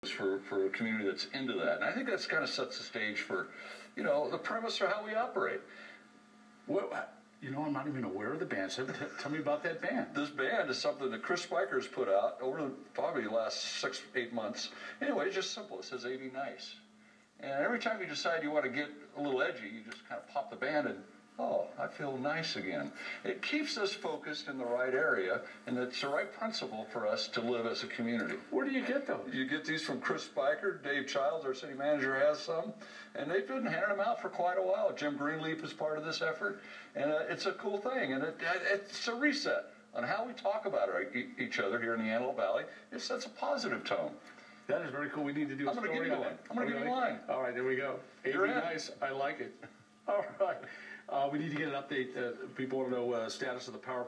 for a community that's into that. And I think that's kind of sets the stage for, the premise of how we operate. Well, I'm not even aware of the band. So tell me about that band. This band is something that Chris Spiker's put out over probably the last 6-8 months. Anyway, it's just simple. It says 80 Nice. And every time you decide you want to get a little edgy, you just kind of pop the band and, oh, I feel nice again. It keeps us focused in the right area, and it's the right principle for us to live as a community. Where do you get those? You get these from Chris Spiker. Dave Childs, our city manager, has some, and they've been handing them out for quite a while. Jim Greenleaf is part of this effort, and it's a cool thing, and it's a reset on how we talk about each other here in the Antelope Valley. It sets a positive tone. That is very cool. We need to do a story on it. I'm going to give you one. All right, there we go. 80 Nice. I like it. All right. We need to get an update. People want to know status of the power